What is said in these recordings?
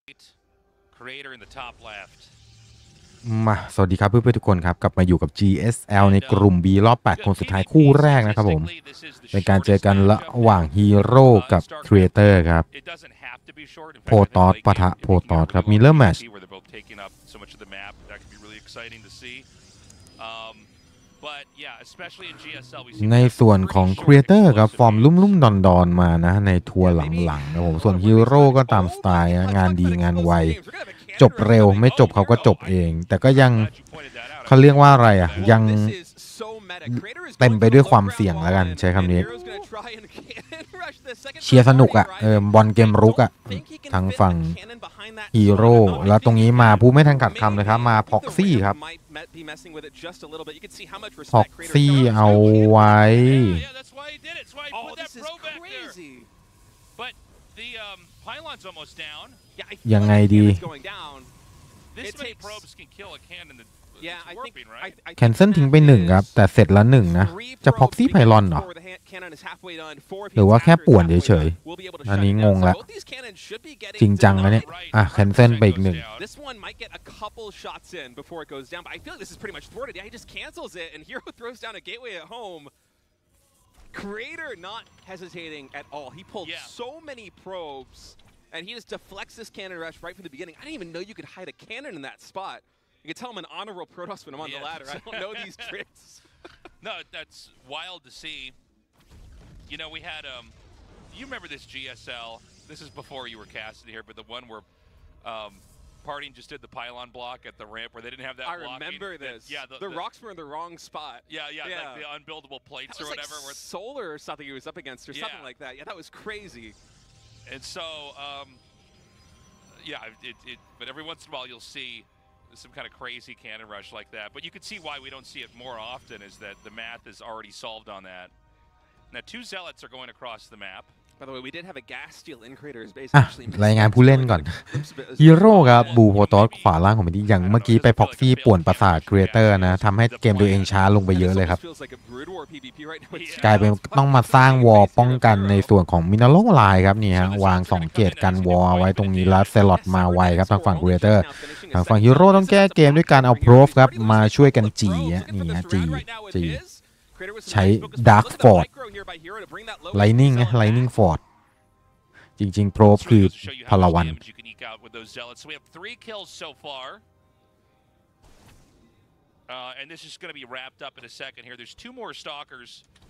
มาสวัสดีครับเพื่อนๆทุกคนครับกลับมาอยู่กับ GSL ในกลุ่ม B รอบ8คนสุดท้ายคู่แรกนะครับผมเป็นการเจอกันระหว่างฮีโร่กับครีเอเตอร์ครับโพตอสปะทะโพตอสครับมีเริ่มแมตช์ในส่วนของครีเอเตอร์ครับฟอร์มลุ่มๆดอนๆมานะในทัวร์หลังๆนะผมส่วนฮีโร่ก็ตามสไตล์งานดีงานไวจบเร็วไม่จบเขาก็จบเองแต่ก็ยังเขาเรียกว่าอะไรอ่ะยังเต็มไปด้วยความเสี่ยงแล้วกันใช้คำนี้เชียร์สนุกอ่ะบอลเกมรุกอ่ะทางฝั่งฮีโร่แล้วตรงนี้มาผู้ไม่ทันกัดคำเลยครับมาพ็อกซี่ครับพ็อกซี่เอาไว้ยังไงดีแคนเซิลทิ้งไป1ครับแต่เสร็จละ1นะจะพ็อกซี่ไพลอนเหรอหรือว่าแค่ป่วนเฉยๆอันนี้งงแล้วจริงจังนะเนี่ยแคนเซิลไปอีก1 Creator not hesitating at all. He pulled so many probes, and he just deflects this cannon rush right from the beginning. I didn't even know you could hide a cannon in that spot. You can tell I'm an honorable Protoss when I'm on the ladder. I don't know these tricks. No, that's wild to see. You know, we had you remember this GSL? This is before you were casted here, but the one where Parting just did the pylon block at the ramp where they didn't have that. I remember this. Yeah, the rocks were in the wrong spot. Yeah, like the unbuildable plates or whatever. Like solar or something he was up against, or something like that. Yeah, that was crazy. And so, but every once in a while you'll see some kind of crazy cannon rush like that. But you can see why we don't see it more often is that the math is already solved on that. Now 2 zealots are going across the map. By the way, we did have a gas steal in Creator's base. รายงานผู้เล่นก่อนฮีโร่ครับบูโพตอสขวาล่างของมันที่อย่างเมื่อกี้ไปพ็อกซี่ป่วนประสาทครีเอเตอร์นะทำให้เกมตัวเองช้าลงไปเยอะเลยครับกลายเป็นต้องมาสร้างวอลป้องกันในส่วนของมินาโลไลน์ครับนี่ฮะวาง2เกตกันวอลไว้ตรงนี้แล้วเซลอตมาไวครับทางฝั่งครีเอเตอร์ทางฝั่งฮีโร่ต้องแก้เกมด้วยการเอาโปรฟครับมาช่วยกันจีนี่ฮะจีใช้ Dark Fort Lightning นะ Lightning Fort จริงๆโปรฟคือพลวัน And this is going to be wrapped up in a second here. There's 2 more stalkers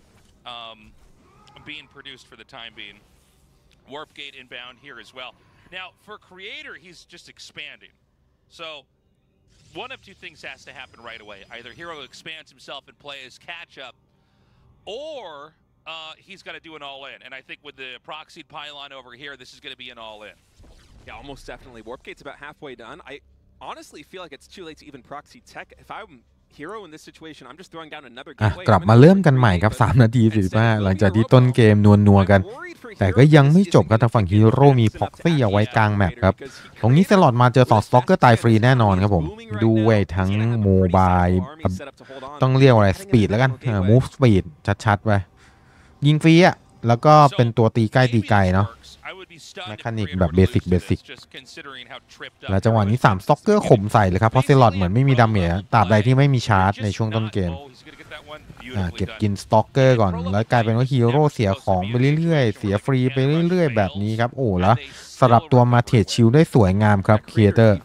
being produced for the time being. Warp gate inbound here as well. Now, for Creator, he's just expanding. So, one of 2 things has to happen right away. Either Hero expands himself and plays catch-up, or he's got to do an all-in. And I think with the proxied pylon over here, this is going to be an all-in. Yeah, almost definitely. Warp gate's about halfway done. I honestly feel like it's too late to even proxy tech. If I'm Hero in this situation, I'm just throwing down another gateway. กลับมาเริ่มกันใหม่ครับ3 นาที 45หลังจากที่ต้นเกมนัวกันแต่ก็ยังไม่จบครับทางฝั่งฮีโร่มีพ็อกซี่เอาไว้กลางแมปครับตรงนี้เซลอดมาเจอ2สต็อกเกอร์ตายฟรีแน่นอนครับผมด้วยทั้งโมบายต้องเรียกว่าอะไรสปีดแล้วกันมูฟสปีดชัดๆไปยิงฟรีอะแล้วก็เป็นตัวตีใกล้ตีไกลเนาะแมคานิกแบบเบสิกและจังหวะนี้3สต็อกเกอร์ข่มใส่เลยครับเพราะเซลอดเหมือนไม่มีดาเมจตราบใดที่ไม่มีชาร์จในช่วงต้นเกมเก็บกินสต็อกเกอร์ก่อนแล้วกลายเป็นว่าฮีโร่เสียของไปเรื่อยๆเสียฟรีไปเรื่อยๆแบบนี้ครับโอ้แล้วสลับตัวมาเทรดชิลได้สวยงามครับครีเอเตอร์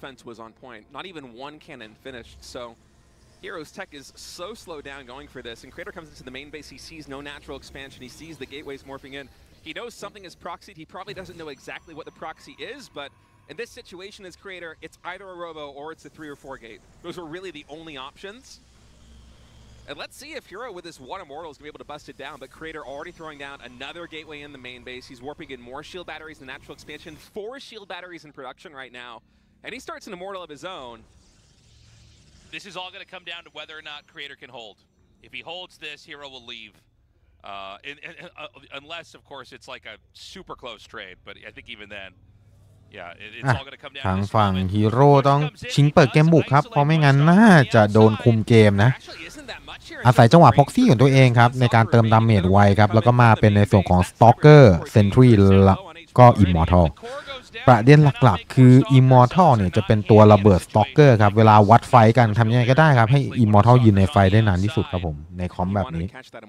Hero's tech is so slowed down going for this, and Creator comes into the main base, he sees no natural expansion, he sees the gateways morphing in. He knows something is proxied, he probably doesn't know exactly what the proxy is, but in this situation as Creator, it's either a Robo or it's a 3 or 4 gate. Those are really the only options. And let's see if Hero with this One Immortal is going to be able to bust it down, but Creator already throwing down another gateway in the main base. He's warping in more shield batteries than natural expansion, 4 shield batteries in production right now, and he starts an Immortal of his own. This is all going to come down to whether or not Creator can hold. If he holds this, Hero will leave. Unless, of course, it's like a super close trade. But I think even then, it's all going to come down to ทางฝั่งฮีโร่ต้องชิงเปิดเกมบุกครับเพราะไม่งั้นน่าจะโดนคุมเกมนะอาศัยจังหวะพ็อกซี่ของตัวเองครับในการเติมดาเมจไวครับแล้วก็มาเป็นในส่วนของสต็อกเกอร์เซนทรีแล้วก็อิมมอร์ทัลประเด็นหลักๆคือ Immortal เนี่ยจะเป็นตัวระเบิด Stalker ครับเวลาวัดไฟกันทำยังไงก็ได้ครับให้ Immortal ยืนในไฟได้นานที่สุดครับผมในคอมแบบนี้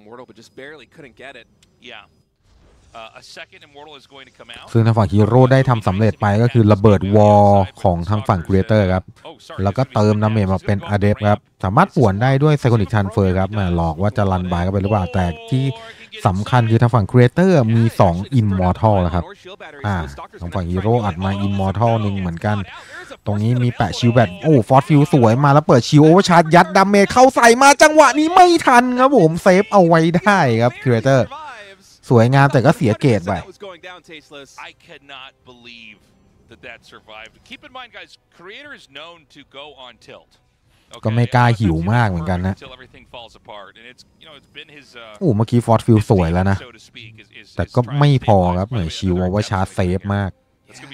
ซึ่งทางฝั่งฮีโร่ได้ทำสำเร็จไปก็คือระเบิดวอลของทางฝั่งครีเอเตอร์ครับแล้วก็เติมดาเมจมาเป็นอเดฟครับสามารถป่วนได้ด้วยไซคอนิกทันเฟอร์ครับหลอกว่าจะรันบายก็ไปหรือเปล่าแต่ที่สำคัญคือทางฝั่งครีเอเตอร์มี2 Immortal นะครับทางฝั่งฮีโร่อัดมา Immortal 1เหมือนกันตรงนี้มีแปะชิลแบตโอ้ฟอร์ฟิวสวยมาแล้วเปิดชิลโอเวอร์ชาร์จยัดดาเมจเข้าใส่มาจังหวะนี้ไม่ทันครับผมเซฟเอาไว้ได้ครับครีเอเตอร์สวยงามแต่ก็เสียเกรดไป I cannot believe that survived. Keep in mind, guys, Creator is known to go on tilt. ก็ไม่กล้าหิวมากเหมือนกันนะโอ้เมื่อกี้ฟอร์ดฟิลสวยแล้วนะแต่ก็ไม่พอครับเหมือนชิวว่าชาร์จเซฟมาก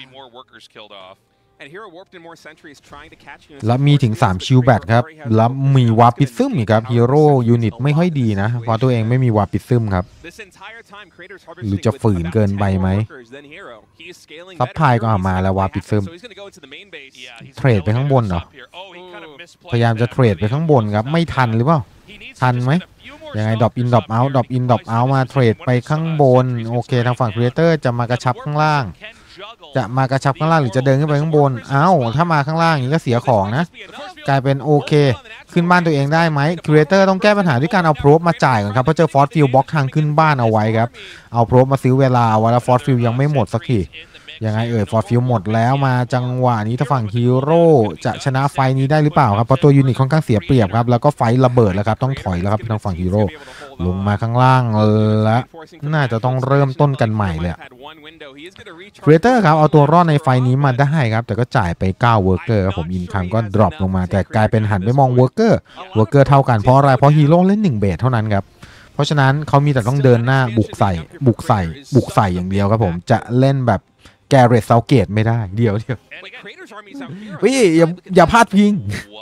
แล้วมีถึง3ชิลแบตครับแล้วมีวาร์ปิซึมอีกครับฮีโร่ยูนิตไม่ค่อยดีนะเพราะตัวเองไม่มีวาร์ปิซึมครับหรือจะฝืนเกินไปไหมซับพลายก็มาแล้ววาร์ปิซึมเทรดไปข้างบนเหรอพยายามจะเทรดไปข้างบนครับไม่ทันหรือเปล่าทันไหมยังไงดรอปอินดรอปเอาท์ดรอปอินดรอปเอาท์มาเทรดไปข้างบนโอเคทางฝั่งครีเอเตอร์จะมากระชับข้างล่างหรือจะเดินขึ้นไปข้างบนถ้ามาข้างล่างอย่างนี้ก็เสียของนะกลายเป็นโอเคขึ้นบ้านตัวเองได้ไหมครีเอเตอร์ต้องแก้ปัญหาด้วยการเอาโพรบมาจ่ายก่อนครับเพราะเจอฟอร์สฟิลบล็อกทางขึ้นบ้านเอาไว้ครับเอาโพรบมาซื้อเวลาไว้แล้วฟอร์สฟิลยังไม่หมดสักทียังไงฟอร์สฟิลหมดแล้วมาจังหวะนี้ถ้าฝั่งฮีโร่จะชนะไฟนี้ได้หรือเปล่าครับเพราะตัวยูนิตค่อนข้างเสียเปรียบครับแล้วก็ไฟระเบิดแล้วครับต้องถอยแล้วครับทางฝั่งฮีโร่ลงมาข้างล่างและน่าจะต้องเริ่มต้นกันใหม่เลยครีเอเตอร์ครับเอาตัวรอดในไฟนี้มาได้ครับแต่ก็จ่ายไป9เวิร์กเกอร์ครับผมอินคัมก็ดรอปลงมาแต่กลายเป็นหันไปมองเวิร์กเกอร์เท่ากันเพราะอะไรเพราะฮีโร่เล่น1เบสเท่านั้นครับเพราะฉะนั้นเขามีแต่ต้องเดินหน้าบุกใส่อย่างเดียวครับผมจะเล่นแบบแกเรตเซาเกตไม่ได้เดี๋ยวพี่อย่าพลาดพิง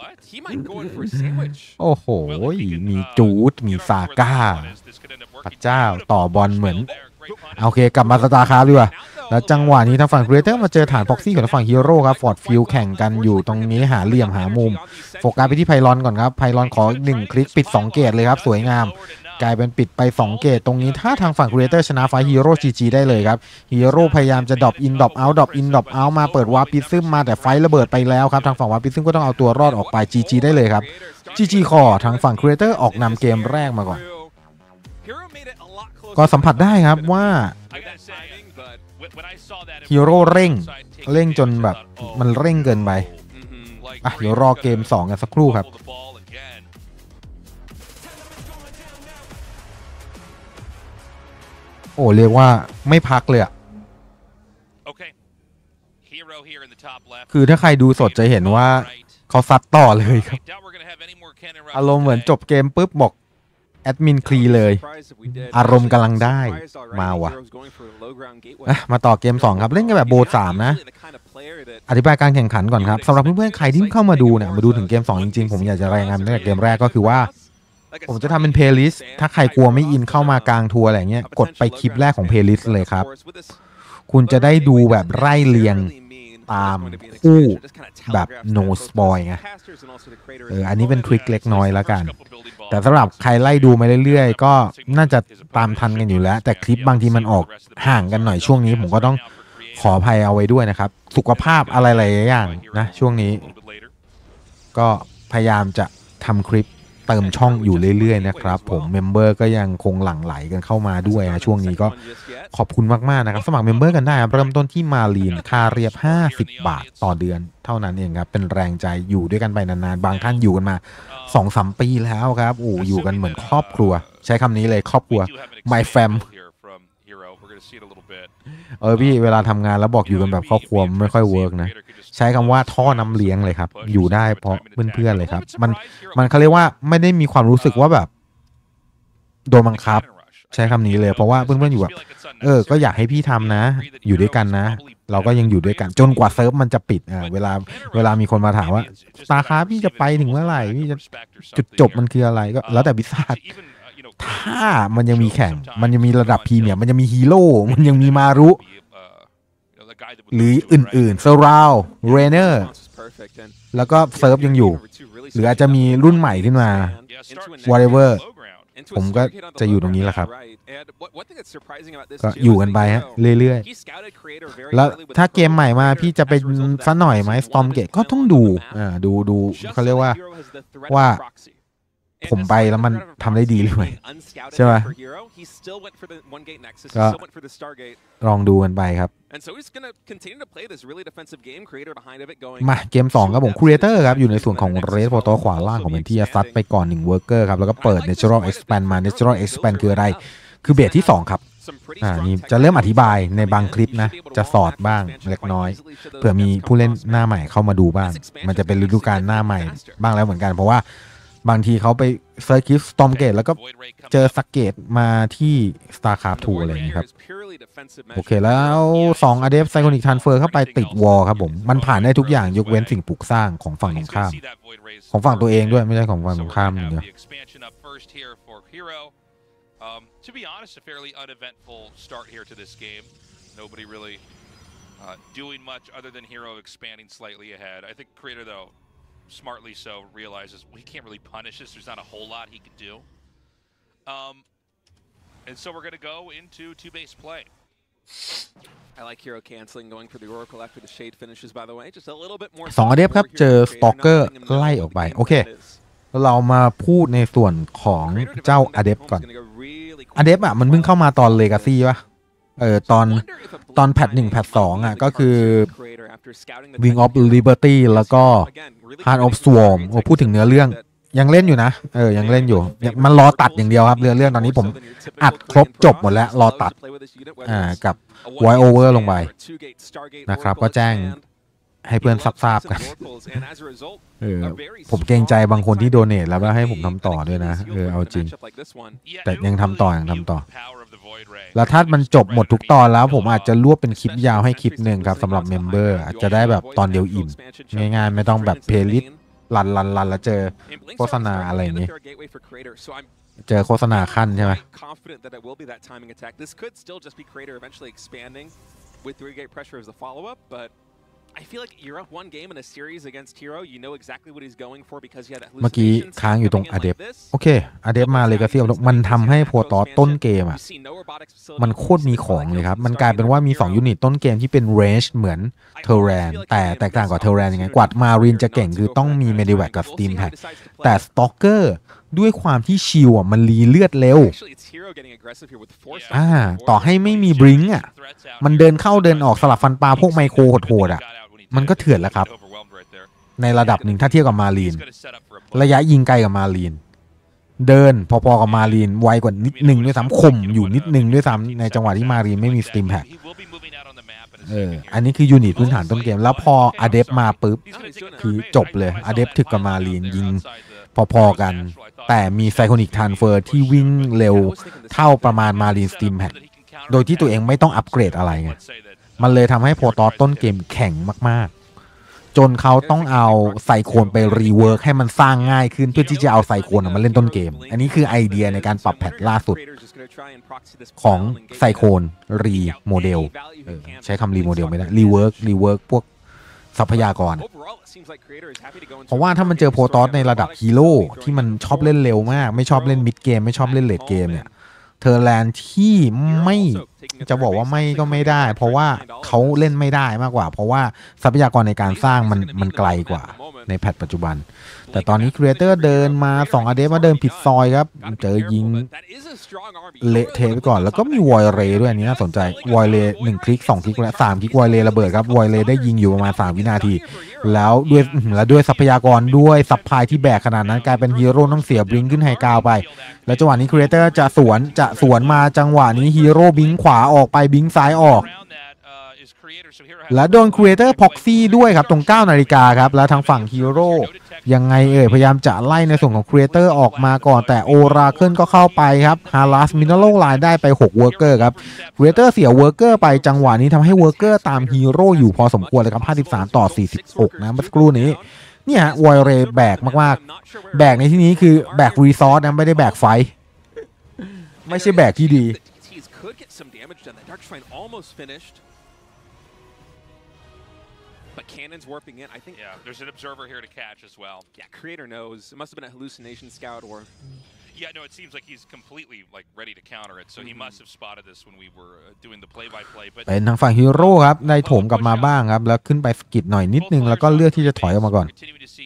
โอ้โหมีจูดมีซาก้าพระเจ้าต่อบอลเหมือนโอเคกลับมาสตาร์คราฟดีกว่าแล้วจังหวะนี้ทางฝั่งครีเอเตอร์มาเจอฐานพ็อกซี่ของทางฝั่งฮีโร่ครับฟอร์ดฟิลแข่งกันอยู่ตรงนี้หาเหลี่ยมหามุมโฟกัสไปที่ไพลอนก่อนครับไพลอนขอ1คลิกปิด2เกตเลยครับสวยงามกลายเป็นปิดไป2เกตตรงนี้ถ้าทางฝั่งครีเอเตอร์ชนะไฟฮีโร่จีได้เลยครับฮีโร่พยายามจะดรอปอินดรอปเอาท์ดรอปอินดรอปเอาท์มาเปิดวาร์ปิซึมมาแต่ไฟระเบิดไปแล้วครับทางฝั่งวาร์ปิซึมก็ต้องเอาตัวรอดออกไปจีได้เลยครับจีคอทางฝั่งครีเอเตอร์ออกนำเกมแรกมาก่อนก็สัมผัสได้ครับว่าฮีโร่เร่งจนแบบมันเร่งเกินไปเดี๋ยวรอเกม2กันสักครู่ครับโอ้เรียกว่าไม่พักเลยอ่ะคือถ้าใครดูสดจะเห็นว่าเขาซัดต่อเลยครับอารมณ์เหมือนจบเกมปุ๊บบอกแอดมินคลีเลยอารมณ์กำลังได้มาว่ะมาต่อเกม2ครับเล่นกันแบบโบ3นะอธิบายการแข่งขันก่อนครับสำหรับเพื่อนๆใครที่เข้ามาดูเนี่ยมาดูถึงเกม2จริงๆผมอยากจะรายงานตั้งแต่เกมแรกก็คือว่าผมจะทำเป็นเพลย์ลิสต์ถ้าใครกลัวไม่อินเข้ามากลางทัวร์อะไรเงี้ยกดไปคลิปแรกของเพลย์ลิสต์เลยครับคุณจะได้ดูแบบไล่เรียงตามคู่แบบ no spoil ไงอันนี้เป็นทริคเล็กน้อยแล้วกันแต่สำหรับใครไล่ดูมาเรื่อยๆก็น่าจะตามทันกันอยู่แล้วแต่คลิปบางทีมันออกห่างกันหน่อยช่วงนี้ผมก็ต้องขออภัยเอาไว้ด้วยนะครับสุขภาพอะไรหลายอย่างนะช่วงนี้ก็พยายามจะทำคลิปเติมช่องอยู่เรื่อยๆนะครับผมเมมเบอร์ก็ยังคงหลั่งไหลกันเข้ามาด้วยนะช่วงนี้ก็ขอบคุณมากๆนะครับสมัครเมมเบอร์กันได้ครับเริ่มต้นที่มาลีนค่าเรียบ50 บาทต่อเดือนเท่านั้นเองครับเป็นแรงใจอยู่ด้วยกันไปนานๆบางท่านอยู่กันมา 2-3 ปีแล้วครับอยู่กันเหมือนครอบครัวใช้คำนี้เลยครอบครัว my fam พี่เวลาทำงานแล้วบอกอยู่กันแบบครอบครัวไม่ค่อยเวิร์กนะใช้คำว่าท่อน้ำเลี้ยงเลยครับอยู่ได้เพราะเพื่อนๆเลยครับมันเขาเรียกว่าไม่ได้มีความรู้สึกว่าแบบโดนบังคับใช้คำนี้เลยเพราะว่าเพื่อนๆอยู่แบบก็อยากให้พี่ทำนะอยู่ด้วยกันนะเราก็ยังอยู่ด้วยกันจนกว่าเซิร์ฟมันจะปิดเวลามีคนมาถามว่าตาค้าพี่จะไปถึงเมื่อไหร่พี่จะจุดจบมันคืออะไรก็แล้วแต่วิสัชถ้ามันยังมีแข่งมันยังมีระดับพรีเมียร์มันยังมีฮีโร่มันยังมีมารุหรืออื่นๆเซอร์ราวเรเนอร์แล้วก็เซิร์ฟยังอยู่หรืออาจจะมีรุ่นใหม่ขึ้นมา whatever ผมก็จะอยู่ตรงนี้แหละครับก็อยู่กันไปฮะเรื่อยๆแล้วถ้าเกมใหม่มาพี่จะไปซะหน่อยไหม Stormgate ก็ต้องดูดูเขาเรียกว่าผมไปแล้วมันทำได้ดีหรือไม่ใช่ไหมก็ลองดูกันไปครับมาเกม2ครับผม Creator ครับอยู่ในส่วนของ Red Photo ขวาล่างของเป็นที่ซัดไปก่อน1 Worker ครับแล้วก็เปิด Natural Expand มา Natural Expand คืออะไรคือเบสที่2ครับนี่จะเริ่มอธิบายในบางคลิปนะจะสอดบ้างเล็กน้อยเผื่อมีผู้เล่นหน้าใหม่เข้ามาดูบ้างมันจะเป็นฤดูกาลหน้าใหม่บ้างแล้วเหมือนกันเพราะว่าบางทีเขาไปเซิร์ชคลิป Stormgate แล้วก็เจอสักเกตมาที่ StarCraft 2 อะไรอย่างนี้ครับโอเคแล้ว2 Adept Psychonic Transfer เข้าไปติดวอลครับผมมันผ่านได้ทุกอย่างยกเว้นสิ่งปลูกสร้างของฝั่งตรงข้ามของฝั่งตัวเองด้วยไม่ใช่ของฝั่งตรงข้ามอย่างเดียว To be honest, a fairly uneventful start here to this game. Nobody really doing much other than Hero expanding slightly ahead. I think Creator, though, smartly so, realizes we can't really punish this. There's not a whole lot he can do. And so we're going to go into two-base play. I like Hero canceling, going for the Oracle after the Shade finishes, by the way. Just a little bit more. 2 Adept ครับเจอ Stalker ไล่ออกไปโอเคเรามาพูดในส่วนของเจ้า Adept ก่อน Adept อ่ะมันเพิ่งเข้ามาตอน Legacy ป่ะตอนแพท1แพท2อ่ะก็คือ Wing of Liberty แล้วก็ Heart of Swarm พูดถึงเนื้อเรื่องยังเล่นอยู่นะยังเล่นอยู่มันรอตัดอย่างเดียวครับเรื่องตอนนี้ผมอัดครบจบหมดแล้วรอตัดกับ Voice Over ลงไปนะครับก็แจ้งให้เพื่อนทราบกันผมเกรงใจบางคนที่โดเนทแล้วให้ผมทำต่อด้วยนะเอาจริงแต่ยังทำต่อแล้วถ้ามันจบหมดทุกตอนแล้วผมอาจจะรวบเป็นคลิปยาวให้คลิปหนึ่งครับสำหรับเมมเบอร์อาจจะได้แบบตอนเดียวอิ่มง่ายๆไม่ต้องแบบเพลย์ลิสต์ลันแล้วเจอโฆษณาอะไรอย่างนี้เจอโฆษณาขั้นใช่ไหม I feel like you're up one game in a series against Hero. You know exactly what he's going for because he had เมื่อกี้ค้างอยู่ตรง Adept โอเค Adept มาเลยก็เสียมันทำให้โพตอสต้นเกมอ่ะมันโคตรมีของเลยครับมันกลายเป็นว่ามี2ยูนิตต้นเกมที่เป็น range เหมือน Terran แต่แตกต่างกับ Terran ยังไงกว่า Marine จะเก่งคือต้องมี Medivac กับ Steam Pack แต่ Stalker ด้วยความที่ชิลอ่ะมันรีเลือดเร็วต่อให้ไม่มีบริงอ่ะมันเดินเข้าเดินออกสลับฟันปลาพวกไมโครโหดๆอ่ะมันก็เถื่อนแล้วครับในระดับหนึ่งถ้าเทียบกับมารีนระยะยิงไกลกับมารีนเดินพอๆกับมารีนไวกว่านิดนึงด้วยซ้ำคมอยู่นิดนึงด้วยซ้ำในจังหวะที่มารีนไม่มีสตีมแพ็คอันนี้คือยูนิตพื้นฐานต้นเกมแล้วพออเดฟมาปุ๊บคือจบเลยอเดฟถึกกับมารีนยิงพอๆกันแต่มีไซโคนิกทรานสเฟอร์ที่วิ่งเร็วเท่าประมาณมารีนสตีมแพ็คโดยที่ตัวเองไม่ต้องอัปเกรดอะไรไงมันเลยทำให้โพตอสต้นเกมแข็งมากๆจนเขาต้องเอาไซโคนไปรีเวิร์กให้มันสร้างง่ายขึ้นเพื่อที่จะเอาไซโคนมาเล่นต้นเกมอันนี้คือไอเดียในการปรับแพทล่าสุดของไซโคนรีโมเดลใช้คำรีโมเดลไม่ได้รีเวิร์กพวกทรัพยากรเพราะว่าถ้ามันเจอโพตอสในระดับฮีโร่ที่มันชอบเล่นเร็วมากไม่ชอบเล่นมิดเกมไม่ชอบเล่นเลดเกมเนี่ยเทอร์แลนด์ที่ไม่จะบอกว่าไม่ก็ไม่ได้เพราะว่าเขาเล่นไม่ได้มากกว่าเพราะว่าทรัพยากรในการสร้างมันไกลกว่าในแพทปัจจุบันแต่ตอนนี้ครีเอเตอร์เดินมา2อเดฟมาเดินผิดซอยครับเจอยิงเละเทไปก่อนแล้วก็มีวอยเรด้วยอันนี้น่าสนใจวอยเร1คลิก2คลิกและ3คลิกวอยเรระเบิดครับวอยเรได้ยิงอยู่ประมาณ3วินาทีแล้วด้วยทรัพยากรด้วยซัพพลายที่แบกขนาดนั้นกลายเป็นฮีโร่ต้องเสียบลิงขึ้นไฮกราวไปแล้วจังหวะนี้ครีเอเตอร์จะสวนมาจังหวะนี้ฮีโร่บิงขวาออกไปบิงซ้ายออกและโดนครีเอเตอร์พ็อกซี่ด้วยครับตรง9 นาฬิกาครับแล้วทางฝั่งฮีโร่ยังไงพยายามจะไล่ในส่วนของครีเอเตอร์ออกมาก่อนแต่โอราเคิลก็เข้าไปครับฮารัสมินเนอรัลไลน์ได้ไป6เวิร์กเกอร์ครับครีเอเตอร์เสียเวิร์กเกอร์ไปจังหวะนี้ทำให้เวิร์กเกอร์ตามฮีโร่อยู่พอสมควรเลยครับ53-46นะเมื่อสักครู่นี้เนี่ยฮะวอยเรแบกมากๆแบกในที่นี้คือแบกรีซอสนะไม่ได้แบกไฟไม่ใช่แบกที่ดี But Cannon's warping in. I think. Yeah, there's an observer here to catch as well. Yeah, Creator knows. It must have been a hallucination scout or. Yeah, no, it seems like he's completely like ready to counter it. So he must have spotted this when we were doing the play-by-play. But เป็นทางฝั่งฮีโร่ครับได้โถมกลับมาบ้างครับแล้วขึ้นไปสกิดหน่อยนิดนึงแล้วก็เลือกที่จะถอยออกมาก่อน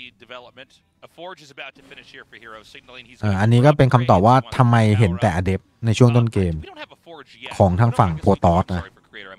อันนี้ก็เป็นคำตอบว่าทำไมเห็นแต่อเดฟในช่วงต้นเกมของทางฝั่งโปรตอสนะ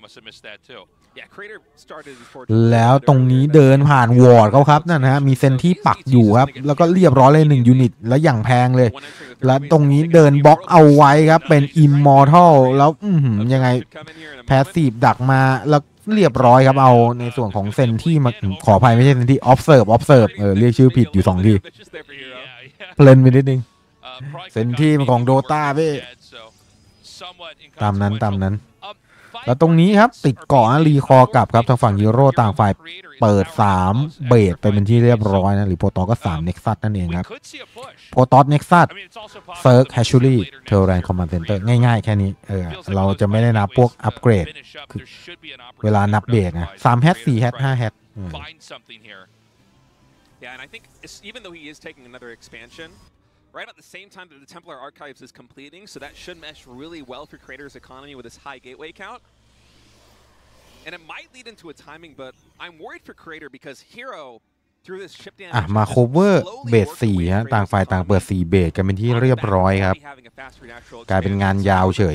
แล้วตรงนี้เดินผ่านวอร์ดเขาครับนั่นนะฮะมีเซนที่ปักอยู่ครับแล้วก็เรียบร้อยเลย1ยูนิตแล้วอย่างแพงเลยแล้วตรงนี้เดินบล็อกเอาไว้ครับเป็นอิมมอร์ทัลแล้วยังไงแพสซีฟดักมาแล้วเรียบร้อยครับเอาในส่วนของเซนที่มาขออภัยไม่ใช่เซนที่ออฟเซิร์ฟเรียกชื่อผิดอยู่2ทีเพลินไปนิดนึงเซนที่ของโดตาเว้ยตามนั้นแล้วตรงนี้ครับติดเกาะรีคอกลับครับทางฝั่งฮีโร่ต่างฝ่ายเปิด3เบสไปเป็นที่เรียบร้อยนะหรือโปรตอก็3เน็กซัสนั่นเองครับโปรตอสเน็กซัสเซิร์กแฮชชูรี่เทอร์แรนคอมมานด์เซ็นเตอร์ง่ายๆแค่นี้เราจะไม่ได้นับพวกอัปเกรดคือเวลานับเบสนะ3แฮช4แฮช5แฮช Yeah, and I think even though he is taking another expansion, right at the same time that the Templar Archives is completing, so that should mesh really well for Creator's economy with his high gateway count. And it might lead into a timing, but I'm worried for Creator because Hero through this chip damage มา cover เบส4ฮะต่างฝ่ายต่างเปิด4เบสกันเป็นที่เรียบร้อยครับกลายเป็นงานยาวเฉย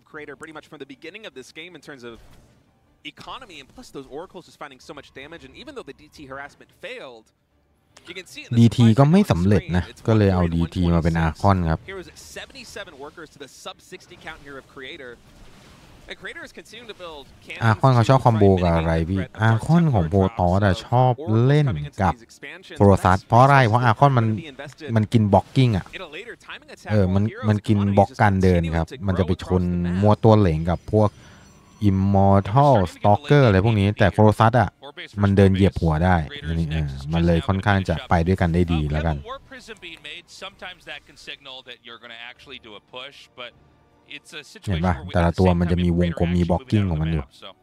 economy and plus those oracles just finding so much damage and even though the DT harassment failed DT ก็ไม่สำเร็จนะก็เลยเอา DT มาเป็นอาคอนครับอาคอนเขาชอบคอมโบกับอะไรพี่อาคอนของโปรตอสชอบเล่นกับโปรซัสเพราะอะไรเพราะอาคอนมันกินบล็อกกิ้งอ่ะมันกินบล็อกการเดินครับมันจะไปชนมัวตัวเหลงกับพวกImmortal Stalker อะไรพวกนี้แต่โครซัสอ่ะมันเดินเหยียบหัวได้มันเลยค่อนข้างจะไปด้วยกันได้ดีแล้วกันเห็นป่ะแต่ละตัวมันจะมีวงกลมมีบล็อกกิ้งของมันอยู่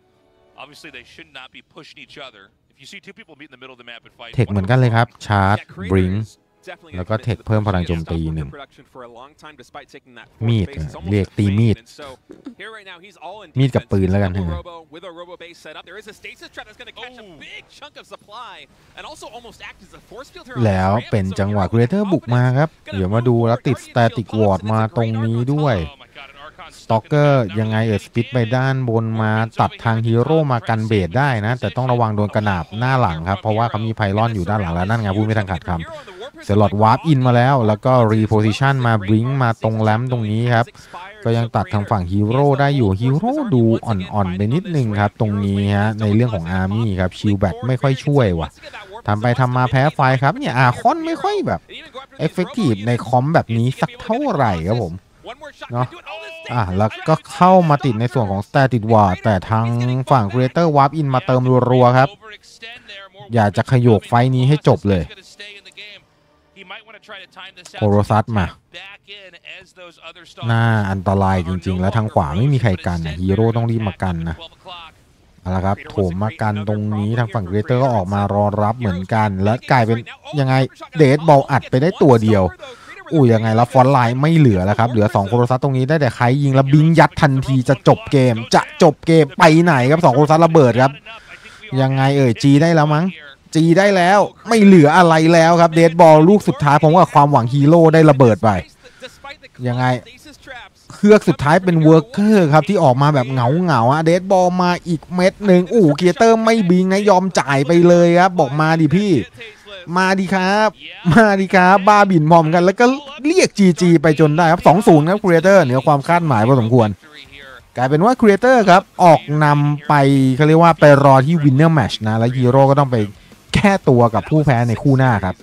เทคเหมือนกันเลยครับชาร์จบริงแล้วก็เทคเพิ่มพลังโจมตี1มีดเรียกตีมีดกับปืนแล้วกันแล้วเป็นจังหวะ Creator บุกมาครับเดี๋ยวมาดูแล้วติด Static Ward มาตรงนี้ด้วยStalker ยังไงสปิดไปด้านบนมาตัดทางฮีโร่มากันเบสได้นะแต่ต้องระวังโดนกระหนาบหน้าหลังครับเพราะว่าเขามีไพลอนอยู่ด้านหลังแล้วนั่นไงพูดไม่ทันขาดคำเซลอดวาร์ปอินมาแล้วก็รีโพซิชันมาบลิงมาตรงแลมตรงนี้ครับก็ยังตัดทางฝั่งฮีโร่ได้อยู่ฮีโร่ดูอ่อนๆไปนิดนึงครับตรงนี้ฮะในเรื่องของอาร์มี่ครับชิลแบ็กไม่ค่อยช่วยว่ะทำไปทำมาแพ้ไฟครับเนี่ยอาคอนไม่ค่อยแบบเอฟเฟกตีฟในคอมแบบนี้สักเท่าไหร่ครับผมเนาะแล้วก็เข้ามาติดในส่วนของ Static Ward แต่ทางฝั่ง Creator Warp In มาเติมรัวๆครับอยากจะขยกไฟนี้ให้จบเลยโคโรซัสมาน่าอันตรายจริงๆแล้วทางขวาไม่มีใครกันฮีโร่ต้องรีบมากันนะเอาละครับโถมมากันตรงนี้ทางฝั่ง Creator ก็ออกมารอรับเหมือนกันแล้วกลายเป็นยังไงเดดบอลอัดไปได้ตัวเดียวยังไงแล้วฟอนไลน์ไม่เหลือแล้วครับเหลือ2โคโรซัสตรงนี้ได้แต่ใครยิงแล้วบิงยัดทันทีจะจบเกมไปไหนครับ2โคโรซัสระเบิดครับยังไงจีได้แล้วมั้งจีได้แล้วไม่เหลืออะไรแล้วครับเดดบอลลูกสุดท้ายผมว่าความหวังฮีโร่ได้ระเบิดไปยังไงเครือกสุดท้ายเป็นเวิร์กเกอร์ครับที่ออกมาแบบเหงาเดดบอลมาอีกเม็ดหนึ่งเกียร์เตอร์ไม่บิงนะยอมจ่ายไปเลยครับบอกมาดิพี่มาดีครับบ้าบินพร้อมกันแล้วก็เรียก GG ไปจนได้ครับ 2-0 ครับ Creator เหนือความคาดหมายพอสมควรกลายเป็นว่า Creator ครับออกนำไปเขาเรียกว่าไปรอที่ Winner Match นะแล้วฮีโร่ก็ต้องไปแก้ตัวกับผู้แพ้ในคู่หน้าครับ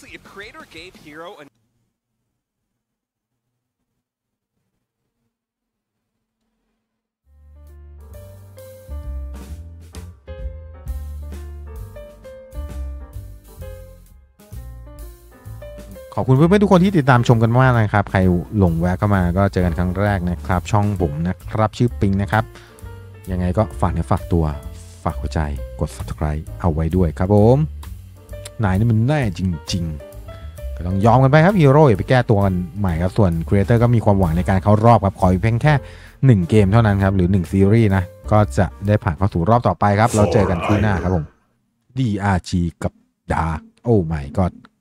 ขอบคุณเพื่อนๆทุกคนที่ติดตามชมกันมากนะครับใครหลงแวะเข้ามาก็เจอกันครั้งแรกนะครับช่องผมนะครับชื่อปิงนะครับยังไงก็ฝากเนื้อฝากตัวฝากหัวใจกด subscribe เอาไว้ด้วยครับผมนายนี่มันแน่จริงๆก็ต้องยอมกันไปครับฮีโร่อย่าไปแก้ตัวกันใหม่ครับส่วนครีเอเตอร์ก็มีความหวังในการเข้ารอบครับขอเพียงแค่1เกมเท่านั้นครับหรือ1ซีรีส์นะก็จะได้ผ่านเข้าสู่รอบต่อไปครับเราเจอกันคู่หน้าครับผม DRG กับ Dark โอ้ my god